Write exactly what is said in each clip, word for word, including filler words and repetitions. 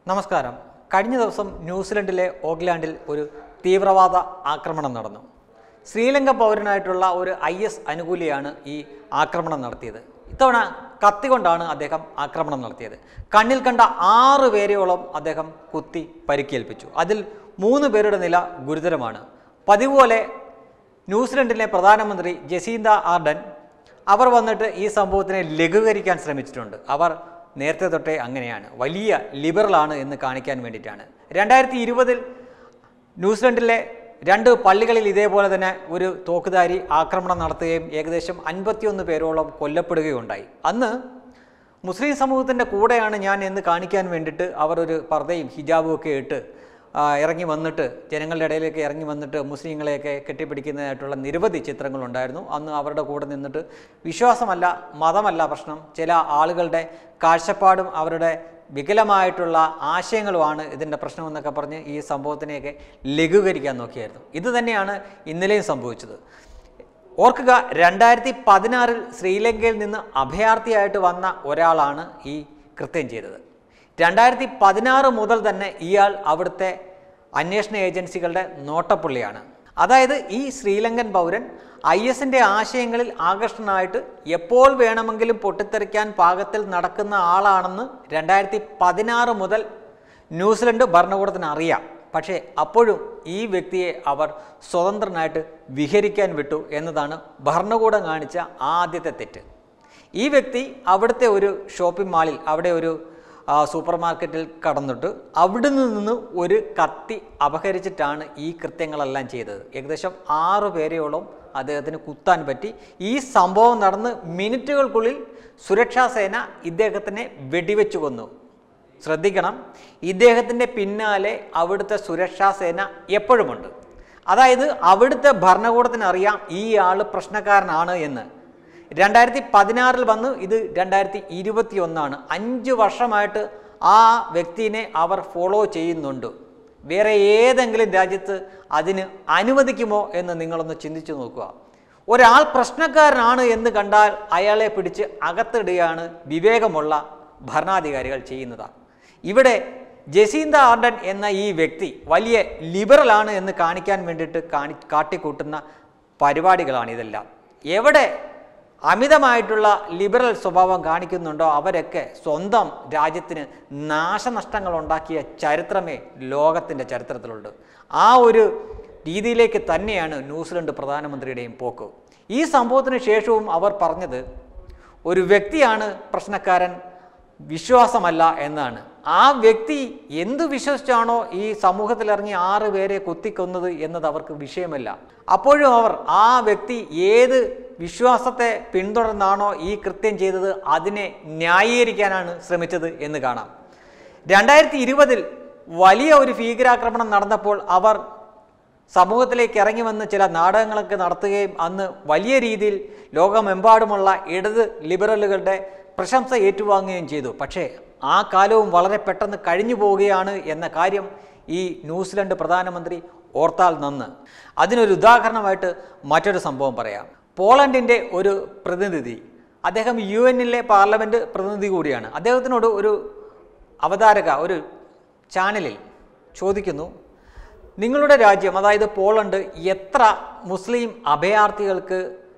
നമസ്കാരം. കഴിഞ്ഞ ദിവസം ന്യൂസിലൻഡിലെ ഓക്ലാൻഡിൽ ഒരു തീവ്രവാദ ആക്രമണം നടന്നു. ശ്രീലങ്ക പൗരനായിട്ടുള്ള ഒരു ഐ എസ് അനുകൂലിയാണ് ഈ ആക്രമണം നടത്തിയത്. ഇത്തവണ കത്തികൊണ്ടാണ് അദ്ദേഹം ആക്രമണം നടത്തിയത്. കണ്ണിൽ കണ്ട ആറ് പേരെയോളം അദ്ദേഹം കുത്തി പരിക്കേൽപ്പിച്ചു. അതിൽ മൂന്ന് പേരുടെ നില ഗുരുതരമാണ്. പതിവ് പോലെ ന്യൂസിലൻഡിലെ പ്രധാനമന്ത്രി ജസീന്ത ആർഡൻ അവർ വന്നിട്ട് ഈ സംഭവത്തിനെ ലഘൂകരിക്കാൻ ശ്രമിച്ചിട്ടുണ്ട്. അവർ നേരത്തെ തൊട്ടേ അങ്ങനെയാണ്, വലിയ ലിബറലാണ് എന്ന് കാണിക്കാൻ വേണ്ടിയിട്ടാണ്. രണ്ടായിരത്തി ഇരുപതിൽ ന്യൂസിലൻഡിലെ രണ്ട് പള്ളികളിൽ ഇതേപോലെ തന്നെ ഒരു തോക്കുധാരി ആക്രമണം നടത്തുകയും ഏകദേശം അൻപത്തിയൊന്ന് പേരോളം കൊല്ലപ്പെടുകയുണ്ടായി. അന്ന് മുസ്ലിം സമൂഹത്തിൻ്റെ കൂടെയാണ് ഞാൻ എന്ന് കാണിക്കാൻ വേണ്ടിയിട്ട് അവർ ഒരു പർദ്ദയും ഹിജാബും ഒക്കെ ഇട്ട് ഇറങ്ങി വന്നിട്ട് ജനങ്ങളുടെ ഇടയിലേക്ക് ഇറങ്ങി വന്നിട്ട് മുസ്ലിങ്ങളെയൊക്കെ കെട്ടിപ്പിടിക്കുന്നതായിട്ടുള്ള നിരവധി ചിത്രങ്ങളുണ്ടായിരുന്നു. അന്ന് അവരുടെ കൂടെ നിന്നിട്ട് വിശ്വാസമല്ല, മതമല്ല പ്രശ്നം, ചില ആളുകളുടെ കാഴ്ചപ്പാടും അവരുടെ വികലമായിട്ടുള്ള ആശയങ്ങളുമാണ് ഇതിൻ്റെ പ്രശ്നമെന്നൊക്കെ പറഞ്ഞ് ഈ സംഭവത്തിനെയൊക്കെ ലഘൂകരിക്കാൻ നോക്കിയായിരുന്നു. ഇത് തന്നെയാണ് ഇന്നലെയും സംഭവിച്ചത്. ഓർക്കുക, രണ്ടായിരത്തി പതിനാറിൽ ശ്രീലങ്കയിൽ നിന്ന് അഭയാർത്ഥിയായിട്ട് വന്ന ഒരാളാണ് ഈ കൃത്യം ചെയ്തത്. രണ്ടായിരത്തി പതിനാറ് മുതൽ തന്നെ ഇയാൾ അവിടുത്തെ അന്വേഷണ ഏജൻസികളുടെ നോട്ടപ്പുള്ളിയാണ്. അതായത് ഈ ശ്രീലങ്കൻ പൗരൻ ഐ എസിൻ്റെ ആശയങ്ങളിൽ ആകർഷണനായിട്ട് എപ്പോൾ വേണമെങ്കിലും പൊട്ടിത്തെറിക്കാൻ പാകത്തിൽ നടക്കുന്ന ആളാണെന്ന് രണ്ടായിരത്തി പതിനാറ് മുതൽ ന്യൂസിലൻഡ് ഭരണകൂടത്തിന് അറിയാം. പക്ഷേ അപ്പോഴും ഈ വ്യക്തിയെ അവർ സ്വതന്ത്രനായിട്ട് വിഹരിക്കാൻ വിട്ടു എന്നതാണ് ഭരണകൂടം കാണിച്ച ആദ്യത്തെ തെറ്റ്. ഈ വ്യക്തി അവിടുത്തെ ഒരു ഷോപ്പിംഗ് മാളിൽ, അവിടെ ഒരു സൂപ്പർ മാർക്കറ്റിൽ കടന്നിട്ട് അവിടെ നിന്ന് ഒരു കത്തി അപഹരിച്ചിട്ടാണ് ഈ കൃത്യങ്ങളെല്ലാം ചെയ്തത്. ഏകദേശം ആറു പേരെയോളം അദ്ദേഹത്തിന് കുത്താൻ പറ്റി. ഈ സംഭവം നടന്ന് മിനിറ്റുകൾക്കുള്ളിൽ സുരക്ഷാ സേന ഇദ്ദേഹത്തിനെ വെടിവെച്ചു കൊന്നു. ശ്രദ്ധിക്കണം, ഇദ്ദേഹത്തിൻ്റെ പിന്നാലെ അവിടുത്തെ സുരക്ഷാ സേന എപ്പോഴുമുണ്ട്. അതായത് അവിടുത്തെ ഭരണകൂടത്തിനറിയാം ഈ ആൾ പ്രശ്നക്കാരനാണ് എന്ന്. രണ്ടായിരത്തി പതിനാറിൽ വന്ന് ഇത് രണ്ടായിരത്തി ഇരുപത്തി ഒന്നാണ്. അഞ്ച് വർഷമായിട്ട് ആ വ്യക്തിനെ അവർ ഫോളോ ചെയ്യുന്നുണ്ട്. വേറെ ഏതെങ്കിലും രാജ്യത്ത് അതിന് അനുവദിക്കുമോ എന്ന് നിങ്ങളൊന്ന് ചിന്തിച്ചു നോക്കുക. ഒരാൾ പ്രശ്നക്കാരനാണ് എന്ന് കണ്ടാൽ അയാളെ പിടിച്ച് അകത്തിടുകയാണ് വിവേകമുള്ള ഭരണാധികാരികൾ ചെയ്യുന്നത്. ഇവിടെ ജസീന്ത ആർഡൻ എന്ന ഈ വ്യക്തി വലിയ ലിബറലാണ് എന്ന് കാണിക്കാൻ വേണ്ടിയിട്ട് കാണി കാട്ടിക്കൂട്ടുന്ന പരിപാടികളാണ് ഇതെല്ലാം. എവിടെ അമിതമായിട്ടുള്ള ലിബറൽ സ്വഭാവം കാണിക്കുന്നുണ്ടോ അവരൊക്കെ സ്വന്തം രാജ്യത്തിന് നാശനഷ്ടങ്ങൾ ഉണ്ടാക്കിയ ചരിത്രമേ ലോകത്തിൻ്റെ ചരിത്രത്തിലുണ്ട്. ആ ഒരു രീതിയിലേക്ക് തന്നെയാണ് ന്യൂസിലൻഡ് പ്രധാനമന്ത്രിയുടെയും പോക്ക്. ഈ സംഭവത്തിന് ശേഷവും അവർ പറഞ്ഞത് ഒരു വ്യക്തിയാണ് പ്രശ്നക്കാരൻ, വിശ്വാസമല്ല എന്നാണ്. ആ വ്യക്തി എന്തു വിശ്വസിച്ചാണോ ഈ സമൂഹത്തിലിറങ്ങി ആറ് പേരെ കുത്തിക്കൊന്നത് എന്നത് അവർക്ക് വിഷയമല്ല. അപ്പോഴും അവർ ആ വ്യക്തി ഏത് വിശ്വാസത്തെ പിന്തുടർന്നാണോ ഈ കൃത്യം ചെയ്തത് അതിനെ ന്യായീകരിക്കാനാണ് ശ്രമിച്ചത് എന്ന് കാണാം. രണ്ടായിരത്തി ഇരുപതിൽ വലിയ ഒരു ഭീകരാക്രമണം നടന്നപ്പോൾ അവർ സമൂഹത്തിലേക്ക് ഇറങ്ങി വന്ന് ചില നാടകങ്ങളൊക്കെ നടത്തുകയും അന്ന് വലിയ രീതിയിൽ ലോകമെമ്പാടുമുള്ള ഇടത് ലിബറലുകളുടെ പ്രശംസ ഏറ്റുവാങ്ങുകയും ചെയ്തു. പക്ഷേ ആ കാലവും വളരെ പെട്ടെന്ന് കഴിഞ്ഞു പോവുകയാണ് എന്ന കാര്യം ഈ ന്യൂസിലൻഡ് പ്രധാനമന്ത്രി ഓർത്താൽ നന്ന്. അതിനൊരു ഉദാഹരണമായിട്ട് മറ്റൊരു സംഭവം പറയാം. പോളണ്ടിൻ്റെ ഒരു പ്രതിനിധി, അദ്ദേഹം യു എന്നിലെ പാർലമെൻറ്റ് പ്രതിനിധി കൂടിയാണ്. അദ്ദേഹത്തിനോട് ഒരു അവതാരക ഒരു ചാനലിൽ ചോദിക്കുന്നു, നിങ്ങളുടെ രാജ്യം അതായത് പോളണ്ട് എത്ര മുസ്ലിം അഭയാർത്ഥികൾക്ക്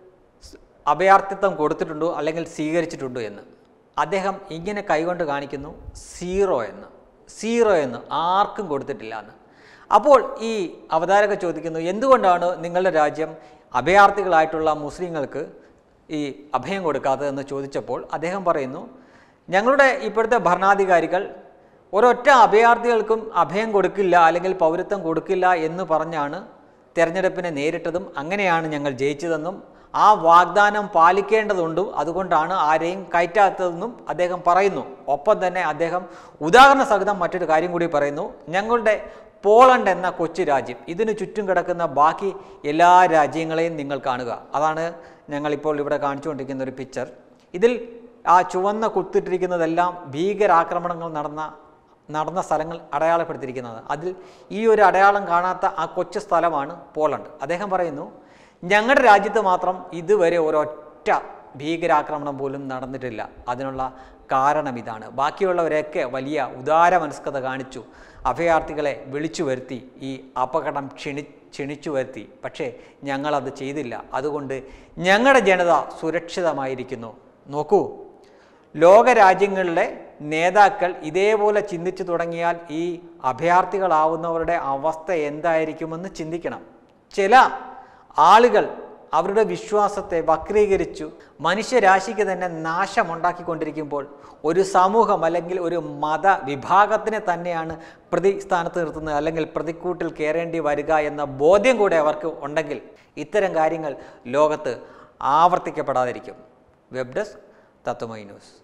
അഭയാർത്ഥിത്വം കൊടുത്തിട്ടുണ്ടോ അല്ലെങ്കിൽ സ്വീകരിച്ചിട്ടുണ്ടോ എന്ന്. അദ്ദേഹം ഇങ്ങനെ കൈകൊണ്ട് കാണിക്കുന്നു, സീറോ എന്ന് സീറോ എന്ന് ആർക്കും കൊടുത്തിട്ടില്ല എന്ന്. അപ്പോൾ ഈ അവതാരക ചോദിക്കുന്നു, എന്തുകൊണ്ടാണ് നിങ്ങളുടെ രാജ്യം അഭയാർത്ഥികളായിട്ടുള്ള മുസ്ലിങ്ങൾക്ക് ഈ അഭയം കൊടുക്കാത്തതെന്ന് ചോദിച്ചപ്പോൾ അദ്ദേഹം പറയുന്നു, ഞങ്ങളുടെ ഇപ്പോഴത്തെ ഭരണാധികാരികൾ ഒരൊറ്റ അഭയാർത്ഥികൾക്കും അഭയം കൊടുക്കില്ല അല്ലെങ്കിൽ പൗരത്വം കൊടുക്കില്ല എന്ന് പറഞ്ഞാണ് തെരഞ്ഞെടുപ്പിനെ നേരിട്ടതും അങ്ങനെയാണ് ഞങ്ങൾ ജയിച്ചതെന്നും ആ വാഗ്ദാനം പാലിക്കേണ്ടതുണ്ട്, അതുകൊണ്ടാണ് ആരെയും കയറ്റാത്തതെന്നും അദ്ദേഹം പറയുന്നു. ഒപ്പം തന്നെ അദ്ദേഹം ഉദാഹരണ സഹിതം മറ്റൊരു കാര്യം കൂടി പറയുന്നു, ഞങ്ങളുടെ പോളണ്ട് എന്ന കൊച്ചു രാജ്യം, ഇതിന് ചുറ്റും കിടക്കുന്ന ബാക്കി എല്ലാ രാജ്യങ്ങളെയും നിങ്ങൾ കാണുക. അതാണ് ഞങ്ങളിപ്പോൾ ഇവിടെ കാണിച്ചുകൊണ്ടിരിക്കുന്ന ഒരു പിക്ചർ. ഇതിൽ ആ ചുവന്ന കുത്തിട്ടിരിക്കുന്നതെല്ലാം ഭീകരാക്രമണങ്ങൾ നടന്ന നടന്ന സ്ഥലങ്ങൾ അടയാളപ്പെടുത്തിയിരിക്കുന്നത്. അതിൽ ഈ ഒരു അടയാളം കാണാത്ത ആ കൊച്ചു സ്ഥലമാണ് പോളണ്ട്. അദ്ദേഹം പറയുന്നു, ഞങ്ങളുടെ രാജ്യത്ത് മാത്രം ഇതുവരെ ഒരൊറ്റ ഭീകരാക്രമണം പോലും നടന്നിട്ടില്ല. അതിനുള്ള കാരണം ഇതാണ്. ബാക്കിയുള്ളവരെയൊക്കെ വലിയ ഉദാരമനസ്കത കാണിച്ചു അഭയാർത്ഥികളെ വിളിച്ചു വരുത്തി ഈ അപകടം ക്ഷണി ക്ഷണിച്ചു വരുത്തി. പക്ഷേ ഞങ്ങളത് ചെയ്തില്ല. അതുകൊണ്ട് ഞങ്ങളുടെ ജനത സുരക്ഷിതമായിരിക്കുന്നു. നോക്കൂ, ലോകരാജ്യങ്ങളിലെ നേതാക്കൾ ഇതേപോലെ ചിന്തിച്ചു തുടങ്ങിയാൽ ഈ അഭയാർത്ഥികളാവുന്നവരുടെ അവസ്ഥ എന്തായിരിക്കുമെന്ന് ചിന്തിക്കണം. ചില ആളുകൾ അവരുടെ വിശ്വാസത്തെ വക്രീകരിച്ചു മനുഷ്യരാശിക്ക് തന്നെ നാശമുണ്ടാക്കിക്കൊണ്ടിരിക്കുമ്പോൾ ഒരു സമൂഹം അല്ലെങ്കിൽ ഒരു മത വിഭാഗത്തിനെ തന്നെയാണ് പ്രതിസ്ഥാനത്ത് നിർത്തുന്നത് അല്ലെങ്കിൽ പ്രതിക്കൂട്ടിൽ കയറേണ്ടി വരിക എന്ന ബോധ്യം കൂടെ അവർക്ക് ഉണ്ടെങ്കിൽ ഇത്തരം കാര്യങ്ങൾ ലോകത്ത് ആവർത്തിക്കപ്പെടാതിരിക്കും. Web desk Tatwamayi news.